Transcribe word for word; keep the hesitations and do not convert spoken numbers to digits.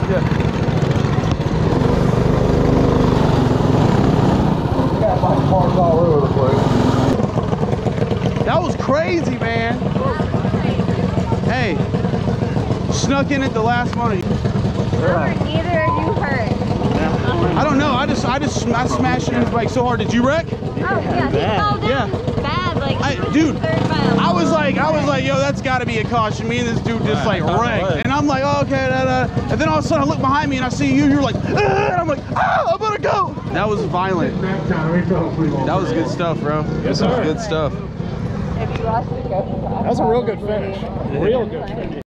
Yeah. Got like parts all over the place. That was crazy, man. Hey, snuck in at the last moment. How are neither of you hurt? I don't know. I just, I just, I smashed into his bike so hard. Did you wreck? Oh yeah, he fell down Yeah. bad. Like, I, dude, I was like, I was like, yo, that's got to be a caution. Me and this dude just like wrecked, and I'm like, oh, okay, da, da. And then all of a sudden I look behind me and I see you. You're like, ah! And I'm like, ah, I'm gonna go. That was violent. That was good stuff, bro. Yes, that was good stuff. If you lost the go, That was a real good finish. Real good finish.